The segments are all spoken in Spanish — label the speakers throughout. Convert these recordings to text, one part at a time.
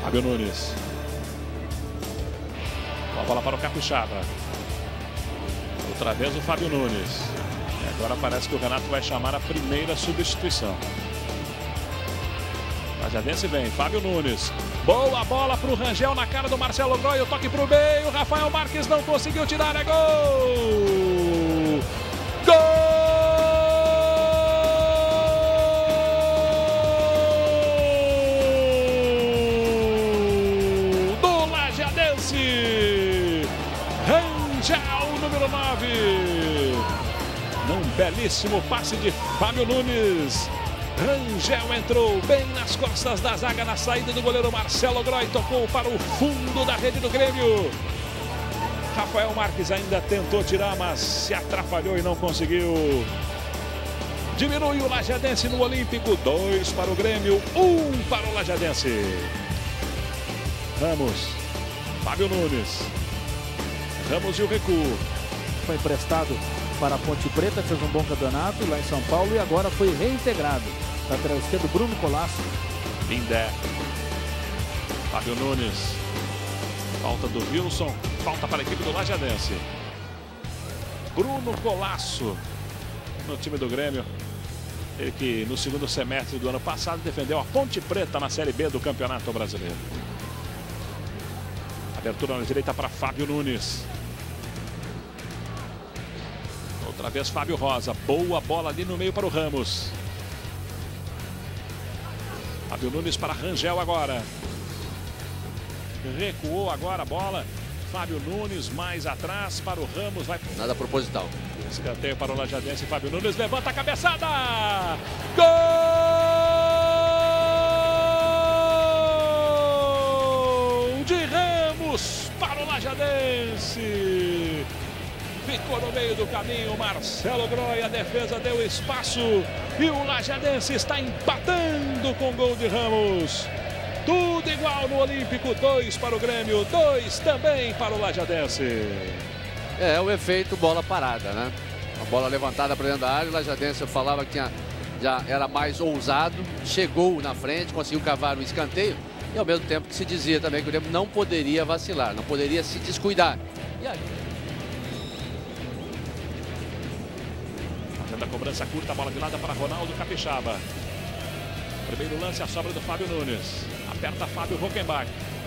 Speaker 1: Fábio Nunes. A bola para o Capixaba. Outra vez o Fábio Nunes. E agora parece que o Renato vai chamar a primeira substituição. Lajadense vem, Fábio Nunes. Boa bola para o Rangel na cara do Marcelo Groy. O toque para o meio. Rafael Marques não conseguiu tirar. É gol! Gol! Rangel, número 9. Num belíssimo passe de Fábio Nunes. Rangel entrou bem nas costas da zaga na saída do goleiro Marcelo Groy. Tocou para o fundo da rede do Grêmio. Rafael Marques ainda tentou tirar, mas se atrapalhou e não conseguiu. Diminui o Lajadense no Olímpico. 2 para o Grêmio, 1 para o Lajadense. Ramos, Fábio Nunes. Ramos e o recuo.
Speaker 2: Foi emprestado para a Ponte Preta, fez um bom campeonato lá em São Paulo e agora foi reintegrado. Lateral esquerdo, Bruno Colasso.
Speaker 1: Lindé. Fábio Nunes. Falta do Wilson. Falta para a equipe do Lajadense. Bruno Colasso no time do Grêmio. Ele que no segundo semestre do ano passado defendeu a Ponte Preta na Série B do Campeonato Brasileiro. Abertura na direita para Fábio Nunes. Outra vez Fábio Rosa. Boa bola ali no meio para o Ramos. Fábio Nunes para Rangel agora. Recuou agora a bola. Fábio Nunes mais atrás para o Ramos. Vai...
Speaker 3: Nada proposital.
Speaker 1: Escanteio para o Lajadense. Fábio Nunes levanta a cabeçada. Gol de Ramos para o Lajadense. Ficou no meio do caminho Marcelo Groy. A defesa deu espaço. E o Lajadense está empatando com gol de Ramos. Tudo igual no Olímpico. 2 para o Grêmio, 2 também para o Lajadense.
Speaker 3: É o efeito bola parada, né? A bola levantada para dentro da área. O Lajadense, eu falava que já era mais ousado. Chegou na frente, conseguiu cavar o escanteio. E ao mesmo tempo que se dizia também que o Grêmio não poderia vacilar, não poderia se descuidar. E aí?
Speaker 1: Fazendo a cobrança curta, a bola de lado para Ronaldo Capixaba. Primeiro lance, a sobra do Fábio Nunes. Aperta Fábio Rockenbach.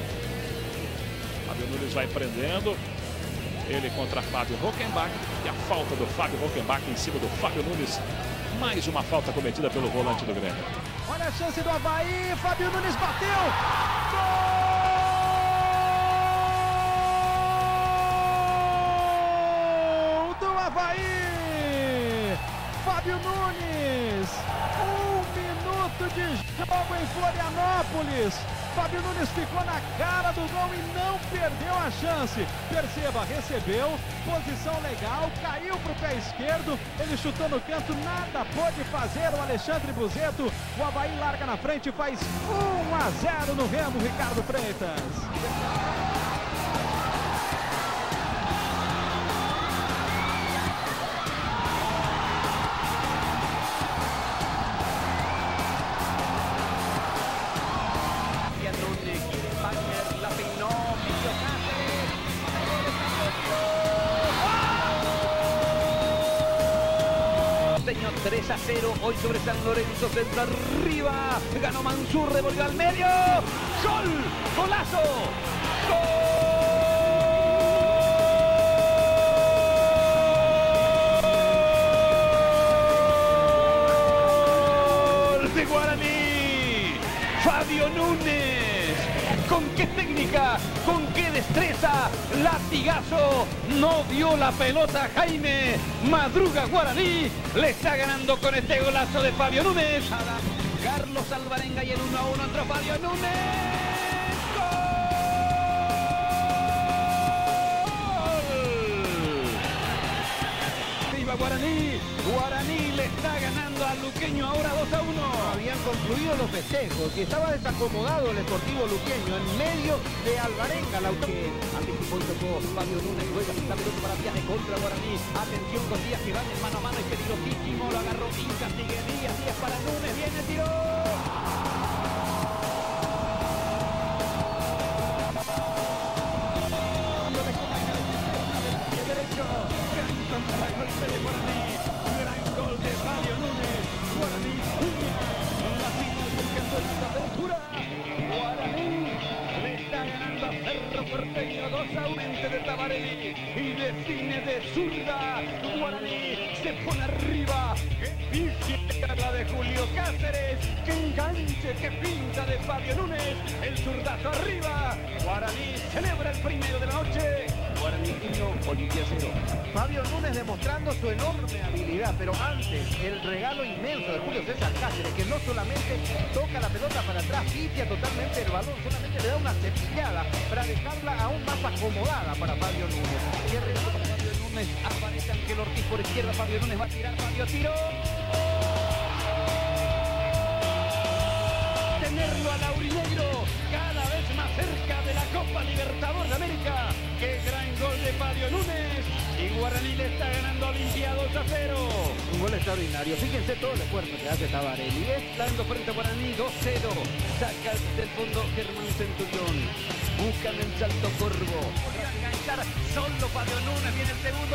Speaker 1: Fábio Nunes vai prendendo. Ele contra Fábio Rockenbach. E a falta do Fábio Rockenbach em cima do Fábio Nunes. Mais uma falta cometida pelo volante do Grêmio.
Speaker 2: Olha a chance do Avaí. Fábio Nunes bateu. Gol do Avaí. Fábio Nunes. 1 minuto de jogo em Florianópolis. Fábio Nunes ficou na cara do gol e não perdeu a chance. Perceba, recebeu, posição legal, caiu para o pé esquerdo, ele chutou no canto, nada pôde fazer o Alexandre Buzeto. O Avaí larga na frente e faz 1-0 no Remo, Ricardo Freitas.
Speaker 4: Señor, 3-0 hoy sobre San Lorenzo, centro arriba, ganó Mansur, revolvió al medio, gol, golazo, gol de Guaraní, Fábio Nunes. ¿Con qué técnica? ¿Con qué destreza? Latigazo. No dio la pelota Jaime. Madruga Guaraní. Le está ganando con este golazo de Fábio Nunes. Carlos Alvarenga y el 1-1 entró Fábio Nunes. ¡Gol! Viva Guaraní. Guaraní le está ganando al luqueño ahora 2-1.
Speaker 5: Habían concluido los festejos y estaba desacomodado el Sportivo Luqueño en medio de Alvarenga.
Speaker 4: Que anticipó y tocó Fábio Nunes, juega sin la pelota para Viaje contra Guaraní. Atención con Díaz que van en mano a mano, es peligrosísimo, lo agarró Inca, sigue Díaz, Díaz para Nunes, viene, tiró. Luqueño 2-1 de Tabarelli y define de zurda. Guaraní se pone arriba. ¡Qué pifiada la de Julio Cáceres! ¡Qué enganche, qué pinta de Fabio Núñez! El zurdazo arriba. Guaraní celebra el primero de la noche. Guaraní 1, Olimpia 0.
Speaker 5: Fabio Núñez demostrando su enorme habilidad, pero antes el regalo inmenso de Julio César Cáceres, que no solamente toca la pelota para atrás, pifia totalmente el balón, solamente le da una cepillada para dejarla aún más acomodada para Fabio Núñez. Cierre para Fabio Núñez, aparece Ángel Ortiz por izquierda, Fabio Núñez va a tirar, Fabio tiró. Tenerlo a Laurinegro cada vez más cerca de la Copa Libertadores de América. ¡Qué gran gol de Fabio Núñez! Y Guaraní le está ganando a Olimpia 2-0. Un gol extraordinario. Fíjense todo el esfuerzo que hace Tabarelli.
Speaker 4: Dando frente a Guaraní 2-0. Saca del fondo Germán Centurión. Buscan el salto Corvo. Podría enganchar solo Fabio Núñez. Viene el segundo.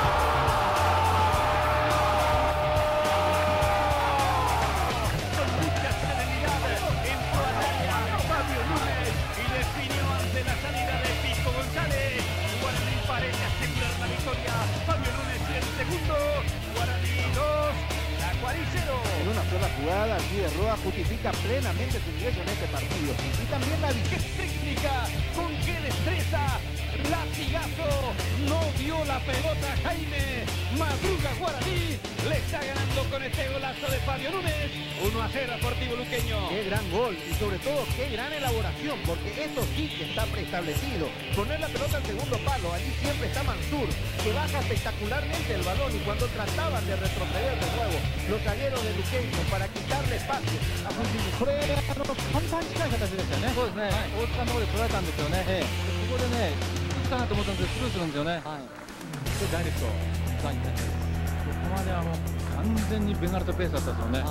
Speaker 4: Con mucha serenidad entró al área Fabio Núñez y definió ante la salida de Pico González. Guaraní parece asegurar la victoria. Fabio Núñez el segundo. Guaraní 2, Tacuarí 0.
Speaker 5: En una sola jugada, Guido Roa justifica plenamente su ingreso en este partido. Y también la
Speaker 4: ¡Qué técnica! ¡Con qué destreza! ¡Latigazo! No dio la pelota Jaime. Madruga Guaraní. Le está ganando con este golazo de Fabio Núñez. 1-0 Sportivo Luqueño.
Speaker 5: Qué gran gol y sobre todo qué gran elaboración, porque esto sí que está preestablecido. Poner la pelota al segundo palo, allí siempre está Mansur, que baja espectacularmente el balón, y cuando trataban de retroceder de nuevo los zagueros de Luqueño para quitarle espacio a Fujimori.
Speaker 2: これ簡単に近い形でしたよね。そうですね。大塚のところで捉えたんですよね。ここでね、いくかなと思ったんですけどスルーするんですよね。でダイレクトラインになっちゃいます。ここまではもう完全にベンガルトペースだったですよね。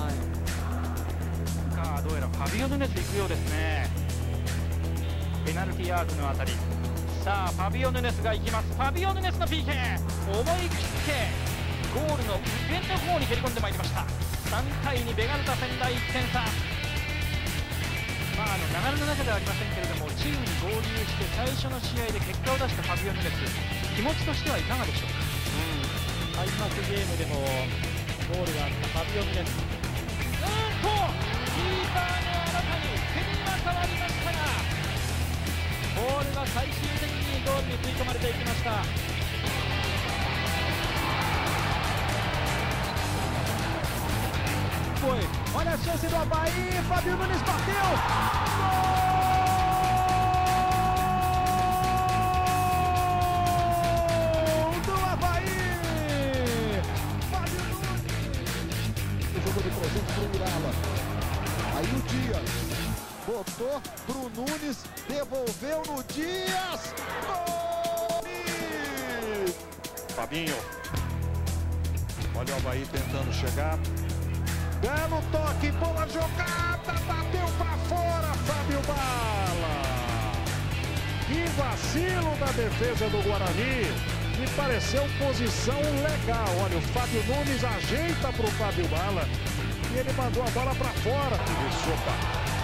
Speaker 6: どうやらファビオ・ヌネス行くようですね。ペナルティーアークのあたり。さあファビオ・ヌネスが行きます。ファビオ・ヌネスの PK 思い切ってゴールの上の方に蹴り込んでまいりました。3対2ベガルタ仙台1点差。流れの中ではありませんけれども、チームに合流して最初の試合で結果を出したファビオ・ヌネス、気持ちとしてはいかがでしょうか。
Speaker 2: 開幕ゲームでもゴールがあったファビオ・ヌネス。
Speaker 4: キーパーのあなたに手には触りましたが、ボールは最終的にゴールに吸い込まれていきました。
Speaker 2: Foi. Olha a chance do Avaí. Fabio Núñez bateu. Gol do Avaí. Fabio Núñez.
Speaker 7: Jogou de presente pro Urala. Aí o Dias botou pro Núñez, devolveu no Dias. Gol!
Speaker 1: Fabinho. Olha o Avaí tentando chegar.
Speaker 7: Belo toque, boa jogada, bateu pra fora, Fábio Bala.
Speaker 1: Que vacilo da defesa do Guarani. Me pareceu posição legal. Olha, o Fábio Núñez ajeita pro Fábio Bala e ele mandou a bola pra fora. Sopa.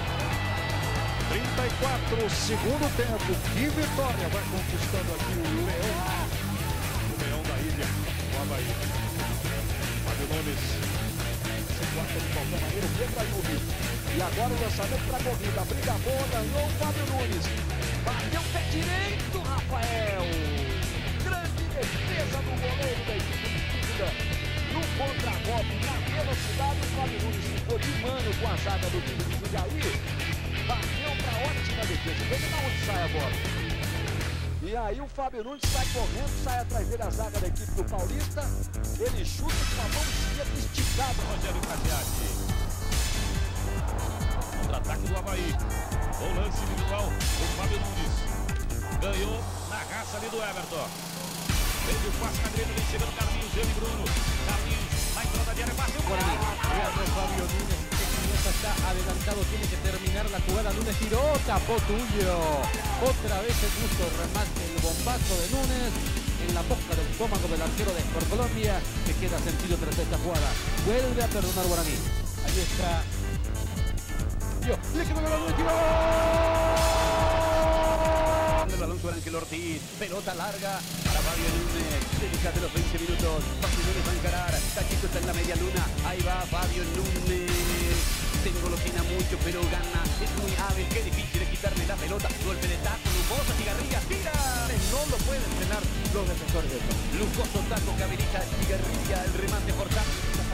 Speaker 1: 34, segundo tempo. Que vitória vai conquistando aqui o Leão. O Leão da Ilha, o Avaí. Fábio Núñez.
Speaker 7: Gosta de qualquer maneira, o Pedro. E agora o lançamento para a corrida. Briga boa, ganhou o Fábio Núñez. Bateu o pé direito, Rafael. Grande defesa do goleiro da equipe Pífida. No contra-golpe, na velocidade, o Fábio Núñez ficou de mano com a zaga do time de Jundiaí. Bateu para ótima defesa. Veja de onde sai a bola. E aí o Fábio Núñez sai correndo, sai atrás dele a zaga da equipe do Paulista. Ele chuta com a mão esquerda esticada.
Speaker 1: Rogério Casiati. Contra-ataque do Avaí. O lance individual do Fábio Núñez. Ganhou na raça ali do Everton. Fez o passe na direita, vem chegando Carlinhos, ele e Bruno. Carlinhos na entrada da área, bateu por ali.
Speaker 2: Fabio Núñez, que está adelantado, tiene que terminar la jugada. Núñez tiró, tapó Tulio. Otra vez el justo remate, el bombazo de Núñez en la boca del estómago del arquero de Sport Colombia, que queda sentido tras esta jugada. Vuelve a perdonar Guaraní. Ahí está. Le quedó el balón, tiró.
Speaker 4: El balón con Ángel Ortiz. Pelota larga para Fabio Núñez. Cerca de los 20 minutos. Fabio Núñez va a encarar. Cachito está en la media luna. Ahí va Fabio Núñez. Tengo lo tiene mucho, pero gana. Es muy hábil. Qué difícil es quitarle la pelota. Golpe de taco, lujosa, Cigarrilla, tira.
Speaker 5: No lo pueden frenar los defensores de todo.
Speaker 4: Lujoso taco que habilita Cigarrilla. El remate por taco.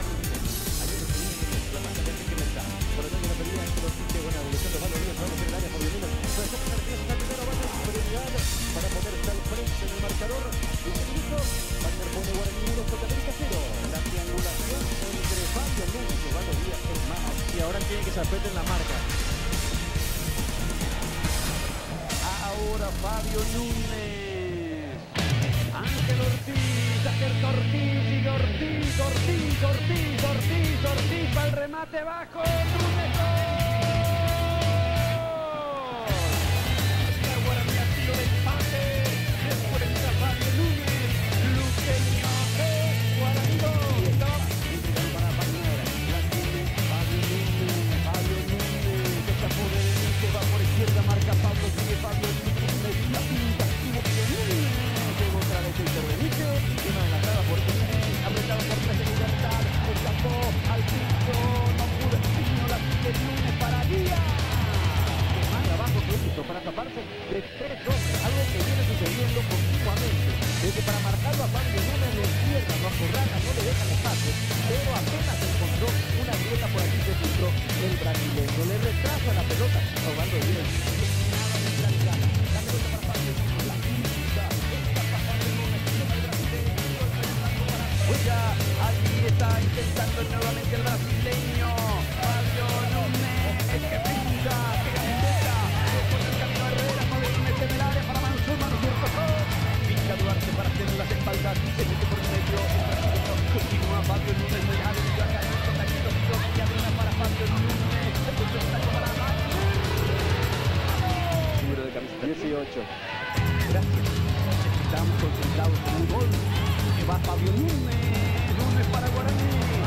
Speaker 5: Por lo tanto, la pelea entre los Quique, buena evolución de Fabio Núñez, vamos en el área, Fabio Núñez, pero está primero, va a superioridad para ponerse al frente en el marcador. 15 minutos, Wagner pone Guaraní 1, Costa América 0. La triangulación entre Fabio Núñez y Osvaldo Díaz es más.
Speaker 2: Y ahora tiene que se aprieten la marca.
Speaker 4: Ahora Fabio Núñez. Ángel Ortiz, acerca Ortiz, sigue Ortiz, para el remate bajo, Núñez, la Guaraní ha sido de empate, después entra Fabio Núñez, Luqueño, Guaraní 2.
Speaker 5: Para Wagner, la tiene Fabio Núñez, está por el inicio, va por izquierda, marca Pablo, sigue Fabio Núñez, la pinta, y Núñez, llega otra vez el Torreniche, y más enlatada por apretado por tres de libertad, escapó al piso, no pudo, la sigue Núñez para Díaz. Más abajo que hizo para taparse de 3 hombres, algo que viene sucediendo continuamente. Desde para marcarlo a Fabio Núñez le cierran, lo acorralan, no le dejan espacio, pero apenas encontró una grieta por aquí se filtró el brasileño. Le retrasa la pelota, Osvaldo Díaz. La pelota para Fabio Núñez, la pinta, está pasando el Núñez, el brasileño, pues ya, allí está intentando nuevamente el brasileño, Fabio Núñez, que pinta, que gambeta, por el camino a Herrera, Fabio Núñez en el área para Mansur, pincha Duarte para hacer las espaldas, se mete por el medio, el brasileño, continúa Fabio Núñez, muy hábil, y acá en el taquito, y adena para Fabio Núñez, el punto está para Mansur. Número de camiseta 18. Gracias. Estamos concentrados en un gol que va Fabio Núñez. Núñez para Guaraní.